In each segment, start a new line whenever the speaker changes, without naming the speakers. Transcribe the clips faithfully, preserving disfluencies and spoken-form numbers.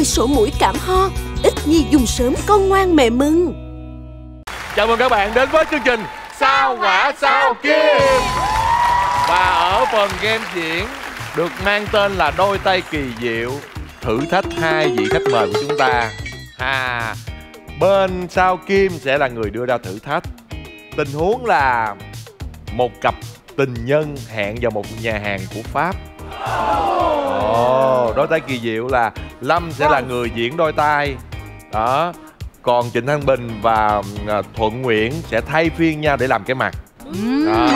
sổ mũi cảm ho. Ít nhi dùng sớm con ngoan mẹ mừng.
Chào mừng các bạn đến với chương trình Sao Hỏa Sao Kim. Và ở phần game diễn được mang tên là Đôi Tay Kỳ Diệu, thử thách hai vị khách mời của chúng ta. À, bên Sao Kim sẽ là người đưa ra thử thách. Tình huống là một cặp tình nhân hẹn vào một nhà hàng của Pháp. Ồ, Đôi Tay Kỳ Diệu là Lâm sẽ là người diễn đôi tay. Đó. Còn Trịnh Thăng Bình và Thuận Nguyễn sẽ thay phiên nhau để làm cái mặt. Đó.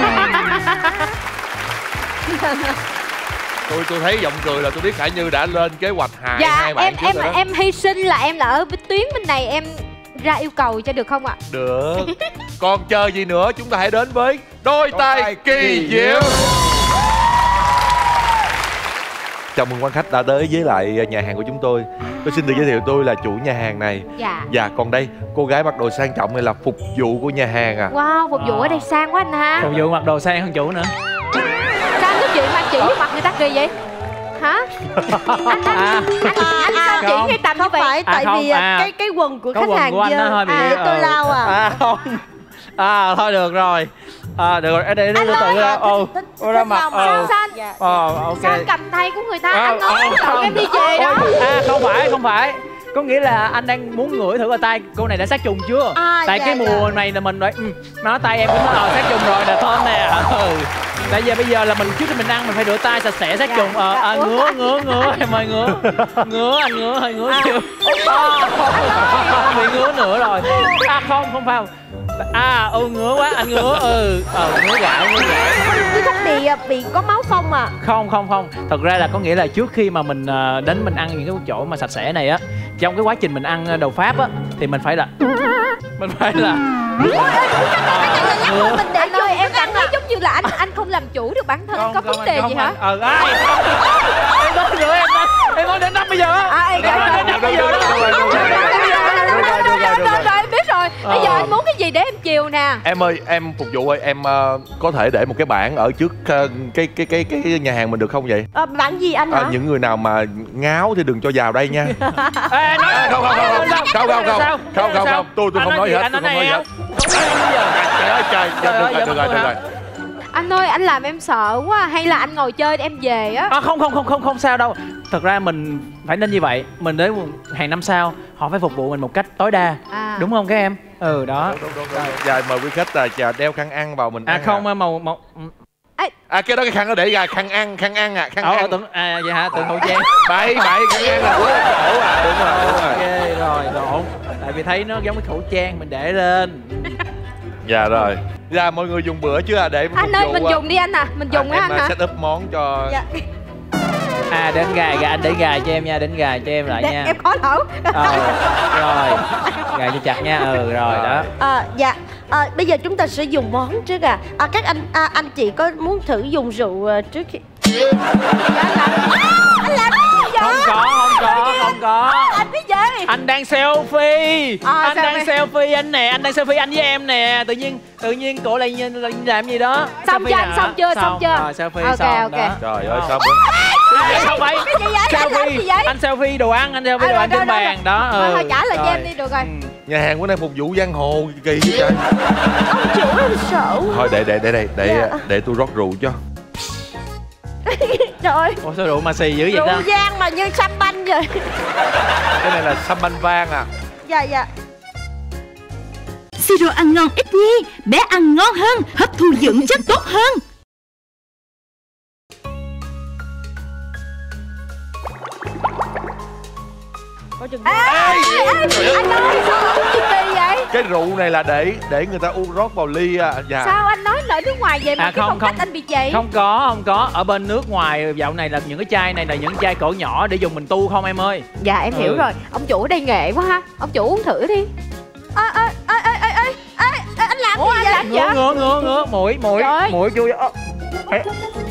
tôi tôi thấy giọng cười là tôi biết Khải Như đã lên kế hoạch hài
dạ,
hai bạn
em
trước
em
rồi đó.
em hy sinh là em là ở tuyến bên này, em ra yêu cầu cho được không ạ?
Được. Còn chờ gì nữa, chúng ta hãy đến với Đôi Tay Kỳ Diệu. Chào mừng quan khách đã tới với lại nhà hàng của chúng tôi. Tôi xin được giới thiệu tôi là chủ nhà hàng này.
Dạ.
Và còn đây, cô gái mặc đồ sang trọng này là phục vụ của nhà hàng à.
Wow, phục vụ ở đây sang quá anh ha.
Phục vụ mặc đồ sang hơn chủ nữa.
Sao nói chuyện mà chỉ với mặt người ta kỳ vậy? Hả? Anh anh
À.
anh, anh sao chỉ ngay tầm như
Không
vậy?
phải, tại
À,
vì
không, à.
cái cái quần của
Có
khách
quần
hàng
của anh
dơ.
nó hơi bị
À, tôi
ờ.
lau à.
À không. À thôi được rồi. À được rồi, để để tôi tự ra. Ồ, tôi ra mặt.
Sao sao anh?
Dạ.
Ờ ok.
Sao anh cầm tay của người ta?
Ờ,
Anh nói
ờ,
sợ
không.
em đi về đó.
À không phải, không phải. Có nghĩa là anh đang muốn ngửi thử coi tay cô này đã sát trùng chưa.
À,
Tại
dạ,
cái mùa
dạ.
này là mình nói ừ, nói tay em cũng nói sát trùng rồi, là thơm nè. Ừ. Tại giờ bây giờ là mình trước khi mình ăn mình phải rửa tay sạch sẽ sát
Dạ,
trùng. Ờ
dạ.
à, ngứa ngứa ngứa em ơi, ngứa. Ngứa anh ngứa hơi ngứa chưa. À, không, bị ngứa nữa rồi. À không, không phải. À ừ ngứa quá, anh ngứa. Ừ, ờ ngứa gạo, ngứa gạo.
Cái khúc bị bị có máu không à?
Không không không, thật ra là có nghĩa là trước khi mà mình ờ, đến mình ăn những cái chỗ mà sạch sẽ này á, trong cái quá trình mình ăn đồ Pháp á thì mình phải là mình phải là
Ngứa. Mình để cho em cảm thấy giống như là anh anh không làm chủ được bản thân, có vấn đề gì hả?
Ờ ai em nói nữa, em nói em nói đến năm bây giờ á.
À, em
đến năm bây giờ đó.
Rồi em biết rồi. Bây giờ anh muốn cái gì để em chiều nè?
Em ơi, em phục vụ ơi, em uh, có thể để một cái bảng ở trước uh, cái cái cái cái nhà hàng mình được không vậy?
À, bạn gì anh hả?
À, những người nào mà ngáo thì đừng cho vào đây nha.
Ê, nói
À, không không không không không không không không không không tôi tôi không nói gì hết, tôi không nói gì hết. Trời ơi trời, được rồi được rồi được rồi.
Anh ơi, anh làm em sợ quá. Hay là anh ngồi chơi để em về á?
À, không không không không không sao đâu. Thật ra mình phải nên như vậy. Mình đến hàng năm sao họ phải phục vụ mình một cách tối đa.
À.
Đúng không các em? Ừ đó.
Đúng đúng đúng. Dạ mời quý khách là chờ đeo khăn ăn vào mình.
À
ăn
không
à.
màu màu
À cái đó cái khăn đó để ra khăn ăn khăn ăn à khăn
Ờ,
ăn.
tưởng à vậy hả? Tưởng khẩu trang.
Bậy bậy khăn ăn là của cổ à. Đúng rồi đúng rồi.
Ok rồi, lộn. Tại vì thấy nó giống cái khẩu trang mình để lên.
Dạ rồi. Dạ mọi người dùng bữa chứ à để
Anh ơi, mình dùng đi anh à. Mình dùng á anh hả?
Set up món cho.
Dạ.
À đến gài, gài anh để gài cho em nha, đến gài cho em lại
Để
nha.
em khó thở.
Ờ, rồi. Gài cho chặt nha. Ừ rồi đó.
À, dạ. À, bây giờ chúng ta sẽ dùng món trước à. À các anh à, anh chị có muốn thử dùng rượu uh, trước khi
Anh làm
anh làm cái gì vậy?
Không có, không có, không có.
Anh cái gì?
Anh đang selfie.
À,
anh đang
selfie.
selfie anh nè, anh đang selfie anh với em nè. Tự nhiên tự nhiên cổ lại nhìn- lại làm gì đó.
Xong
Selfie
chưa anh?
hả?
Xong chưa? Xong chưa?
Rồi selfie
Ok,
xong
ok.
đó.
Trời ơi sao
À, không phải.
Cái gì vậy? Anh làm gì vậy?
Anh selfie đồ ăn, anh selfie
À,
đồ
rồi,
ăn
rồi,
trên
rồi,
bàn
rồi.
đó.
Thôi,
Ừ.
thôi, trả lời cho
Rồi.
em đi được rồi.
Ừ.
nhà hàng bữa nay phục vụ giang hồ kỳ chứ trời.
Ông chủ em sợ.
Thôi để để để đây để
Dạ.
để tôi rót rượu cho.
Trời ơi,
Ủa sao rượu mà xì dữ vậy
rượu
ta?
giang mà như sâm banh vậy.
Cái này là sâm banh vang à.
Dạ dạ.
Siro ăn ngon ít nhi, bé ăn ngon hơn, hấp thu dưỡng chất tốt hơn.
Có chừng
Ê, ê, ê, anh ơi, sao uống gì kỳ vậy?
Cái rượu này là để để người ta uống rót vào ly à. Dạ.
Sao anh nói lời nước ngoài vậy mà
À,
cái
không,
phong cách
không.
anh bị vậy?
Không có, không có. Ở bên nước ngoài dạo này là những cái chai này là những chai cỡ nhỏ để dùng mình tu không em ơi.
Dạ em hiểu
Ừ.
rồi. Ông chủ ở đây nghệ quá ha. Ông chủ uống thử đi.
Ê ê ê ê ê ê ê ê, anh làm
Ủa,
gì
anh
vậy?
làm-
Ngứa ngứa ngứa ngứa mũi mũi
Trời ơi.
mũi chui. Ơ. Ê.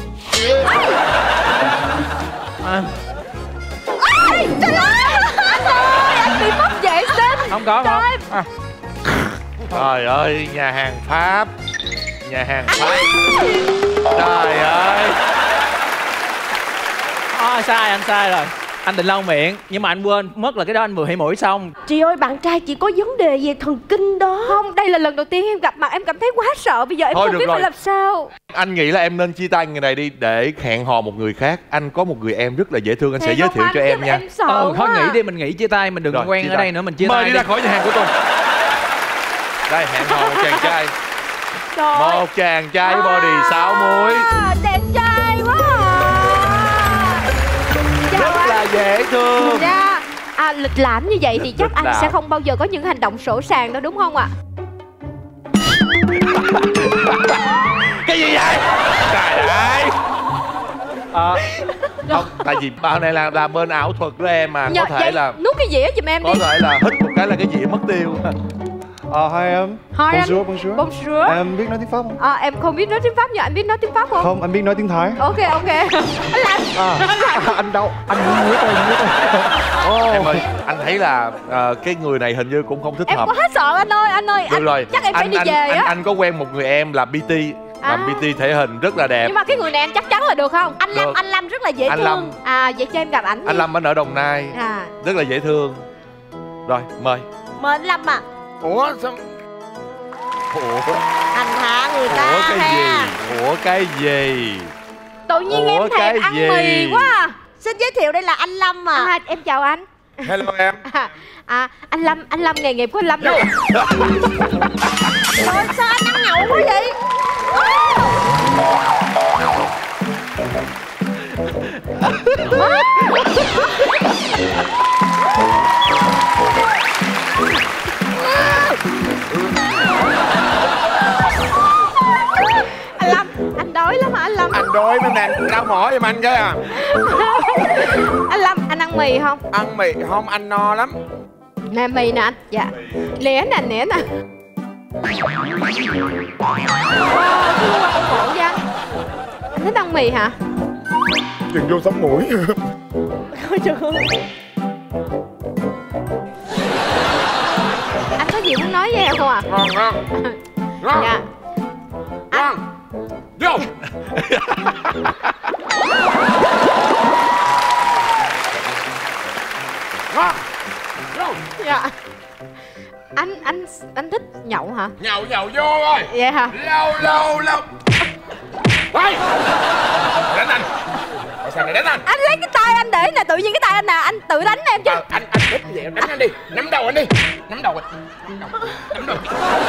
À,
Ê, trời ơi, anh ơi, anh bị mất vệ sinh.
không có không. À.
Trời ơi, nhà hàng Pháp. Nhà hàng Pháp. Trời ơi.
À, sai anh sai rồi. Anh định lau miệng nhưng mà anh quên mất là cái đó anh vừa hỉ mũi xong.
Chị ơi, bạn trai chị có vấn đề về thần kinh đó.
Không, đây là lần đầu tiên em gặp mặt, em cảm thấy quá sợ. Bây giờ em
Thôi
không
được
biết
rồi.
phải làm sao.
Anh nghĩ là em nên chia tay người này đi để hẹn hò một người khác. Anh có một người em rất là dễ thương, anh sẽ giới thiệu cho em nha.
Em sợ
Ờ thôi
quá.
nghĩ đi, mình nghỉ chia tay, mình đừng
Rồi,
quen
chia
ở
tay.
đây nữa, mình chia
Mời
tay
đi
đi.
ra khỏi nhà hàng của tôi. Đây, hẹn hò một chàng trai.
Trời ơi.
Một chàng trai với body sáu múi,
À, đẹp trai quá à. Chào
rất
anh.
là dễ thương.
Dạ. À, lịch lãm như vậy thì chắc
Lịch
anh
lãm.
sẽ không bao giờ có những hành động sỗ sàng đâu đúng không ạ?
Cái gì vậy? Trời ơi.
Ờ,
Không, tại vì bao này là là bên ảo thuật của em mà.
Nhờ,
Có thể
vậy
là
nuốt cái dĩa giùm em
có
đi.
thể là hít một cái là cái gì mất tiêu.
Ờ, hai em.
Hi anh.
Bonjour, bonjour.
Bonjour.
Em biết nói tiếng Pháp không?
À, em không biết nói tiếng Pháp nhưng anh biết nói tiếng Pháp không?
Không, anh biết nói tiếng Thái.
Ok ok. Anh làm.
À, anh đâu? Anh muốn ngứa tôi, ngứa tôi.
Em ơi, anh thấy là ờ, cái người này hình như cũng không thích
Em
hợp.
quá sợ anh ơi, anh ơi.
Được
Anh,
rồi,
chắc em phải
anh,
đi
anh,
về
anh,
á.
anh có quen một người em là pê tê. Làm
À.
pê tê thể hình rất là đẹp.
Nhưng mà cái người này anh chắc chắn là được không?
Anh Lâm,
Được.
anh Lâm rất là dễ
Anh
thương.
Lâm.
À vậy cho em gặp ảnh đi.
Anh Lâm anh ở Đồng Nai,
À.
rất là dễ thương. Rồi, mời.
Mời anh Lâm à.
Ủa sao? Ủa,
Anh hạ người ta
Ủa cái
ha.
gì? Ủa cái gì?
Tự nhiên
Ủa,
em
cái
thèm ăn
gì?
mì quá à.
Xin giới thiệu đây là anh Lâm à.
À, em chào anh.
Hello em.
À, à anh Lâm, anh Lâm nghề nghiệp của anh Lâm đâu?
Trời, sao anh ăn nhậu quá vậy?
Anh Lâm, anh đói lắm hả anh Lâm?
Anh đói mấy nè, rau mỏ giùm anh cái à.
Anh Lâm, anh ăn mì không?
Ăn mì không, anh no lắm.
Nè mì nè anh. Dạ. Nè nè, nè nè. Wow, cái luôn ăn khổ vậy anh. Anh thích ăn mì hả?
Chừng vô sống mũi.
Ôi trời ơi. Anh có gì muốn nói với em không ạ?
Ngon ngon. Ngon.
Dạ.
Ngon. Vô. Ngon. Vô.
Dạ. Anh anh anh thích nhậu hả?
Nhậu nhậu vô rồi.
Vậy hả?
Lâu lâu lâu. Quay. Đánh anh. Tại sao lại đánh anh?
Anh lấy cái tay anh để nè, tự nhiên cái tay anh nè, anh tự đánh em chứ.
Ờ, anh anh thích như vậy em đánh anh đi. Nắm đầu anh đi. Nắm đầu anh. Nắm đầu. Nắm đầu.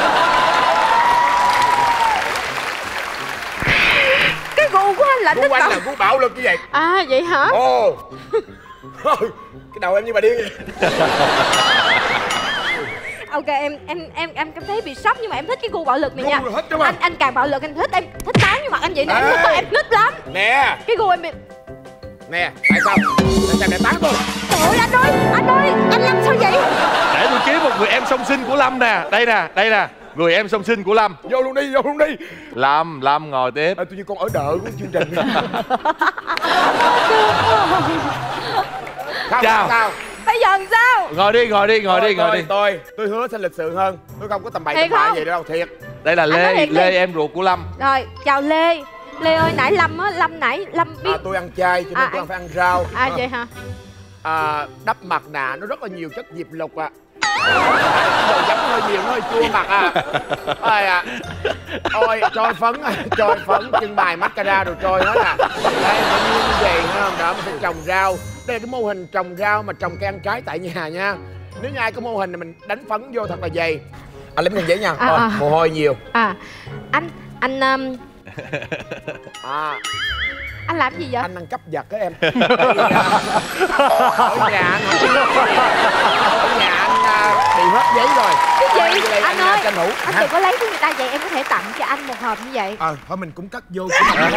Cái gu của anh là
Gu
thích
anh
bạo.
là gu bạo lực như vậy.
À vậy hả?
Ồ. Cái đầu em như bà điên vậy.
Ok em em em em cảm thấy bị sốc nhưng mà em thích cái gu bạo lực này
Gu
nha.
là thích đúng không?
Anh anh càng bạo lực anh thích, em thích tán vô mặt anh vậy nè. Em,
Ê.
thích- em thích lắm.
Nè.
Cái gu em bị...
Nè, tại sao? Tại sao lại tán tôi?
Trời ơi anh ơi, anh ơi, anh Lâm sao vậy?
Để tôi kiếm một người em song sinh của Lâm nè. Đây nè, đây nè. Người em song sinh của Lâm.
Vô luôn đi, vô luôn đi.
Lâm, Lâm ngồi tiếp.
À, tự nhiên con ở đợi của chương trình. Không,
Chào.
sao?
Bây giờ làm sao?
Ngồi đi, ngồi đi, ngồi đi, ngồi
tôi,
đi.
Tôi, tôi hứa sẽ lịch sự hơn. Tôi không có tầm bậy
Thiệt
tầm bạ
không?
gì đâu, thiệt.
Đây là
Anh nói
Lê,
thiệt đi.
Lê em ruột của Lâm.
Rồi, chào Lê. Lê ơi, nãy Lâm á, Lâm nãy Lâm biết.
À, tôi ăn chay cho nên
À,
tôi
anh-
phải ăn rau.
À vậy hả?
À, đắp mặt nạ nó rất là nhiều chất diệp lục ạ. À. Đồ giấm hơi nhiều, nó hơi chua mặt à. Ôi à. Ôi, trôi phấn, à, trôi phấn, trưng bày mascara đồ trôi hết à. Đây, bao nhiêu như vậy nữa không? Đó, mình sẽ trồng rau. Đây là cái mô hình trồng rau mà trồng cây ăn trái tại nhà nha. Nếu như ai có mô hình này mình đánh phấn vô thật là dày. Anh lấy miếng giấy nha.
À,
Thôi,
à.
mồ hôi nhiều.
À, anh, anh, um,
À,
anh làm gì vậy?
anh ăn cắp giật á em. Ở nhà anh ở nhà anh à, bị hết giấy rồi.
Cái gì?
Đây,
Anh
à,
ơi,
tranh thủ.
anh
Hả?
đừng có lấy của người ta vậy, em có thể tặng cho anh một hộp như vậy.
Ờ, thôi mình cũng cất vô.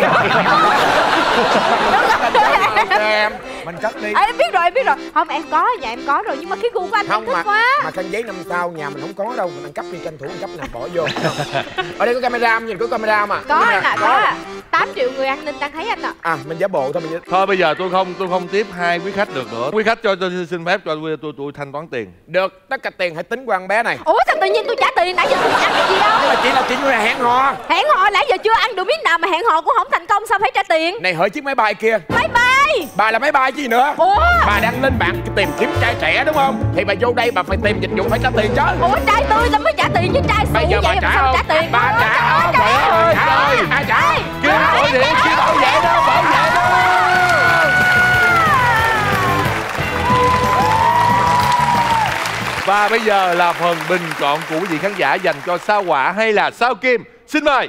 Em, mình cất đi.
À, em biết rồi, em biết rồi. Không, em có, nhà em có rồi, nhưng mà cái gu của anh
Không
em thích
mà,
quá.
mà khăn giấy năm sau nhà mình không có đâu, mình ăn cắp đi, tranh thủ ăn cắp nè, bỏ vô. Ở đây có camera không? Nhìn có camera mà.
Có anh ạ,
Có.
có ạ. tám triệu người an ninh đang thấy anh ạ.
À, mình giả bộ thôi mình.
Thôi bây giờ tôi không tôi không tiếp hai quý khách được nữa. Quý khách cho tôi xin phép cho tôi tôi, tôi thanh toán tiền.
Được, tất cả tiền hãy tính qua con bé này.
Ủa sao tự nhiên tôi trả tiền, nãy giờ tôi có ăn cái gì đâu.
Nhưng mà chỉ là chỉ là hẹn hò.
Hẹn hò nãy giờ chưa ăn được miếng nào mà hẹn hò cũng không thành công, sao phải trả tiền?
Này hỡi chiếc máy bay kia.
Máy bay.
Bà là máy bay chứ gì nữa.
Ủa?
Bà đang lên mạng tìm kiếm trai trẻ đúng không? Thì bà vô đây bà phải tìm dịch vụ phải trả tiền chứ.
Ủa trai tươi tao mới trả tiền chứ trai
Bây
xụ
giờ bà
vậy mà
trả
sao
không?
trả tiền?
Bà trả không?
Trời ơi,
Trời ơi, ai trả?
Kim gọi điện, Kim bảo vệ đó, bảo vệ đó. Và bây giờ là phần bình chọn của quý vị khán giả dành cho sao Hỏa hay là sao Kim. Xin mời.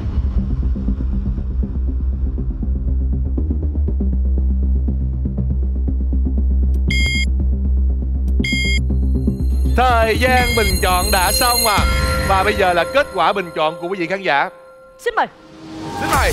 Thời gian bình chọn đã xong à. Và bây giờ là kết quả bình chọn của quý vị khán giả.
Xin mời.
Xin mời.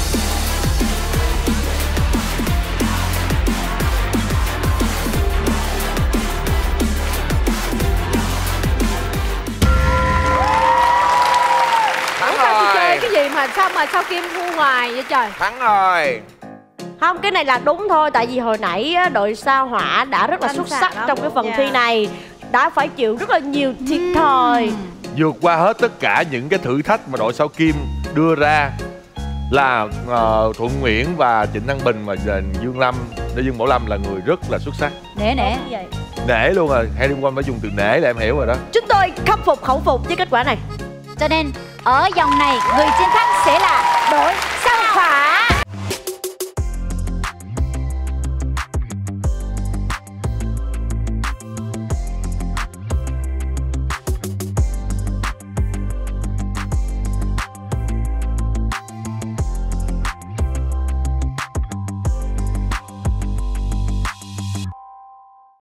Thắng
Sao chị chơi
rồi.
cái gì mà sao mà sao Kim thua ngoài vậy trời?
Thắng rồi.
Không, cái này là đúng thôi. Tại vì hồi nãy á, đội sao Hỏa đã rất là xuất sắc trong cái phần thi này. Đã phải chịu rất là nhiều thiệt thòi.
Vượt qua hết tất cả những cái thử thách mà đội sao Kim đưa ra là uh, Thuận Nguyễn và Trịnh Thăng Bình và Dương Lâm, Lê Dương Bảo Lâm là người rất là xuất sắc.
Nè nè.
Nể luôn rồi, hay liên quan phải dùng từ nể là em hiểu rồi đó.
Chúng tôi khâm phục khẩu phục với kết quả này.
Cho nên ở vòng này người chiến thắng sẽ là đội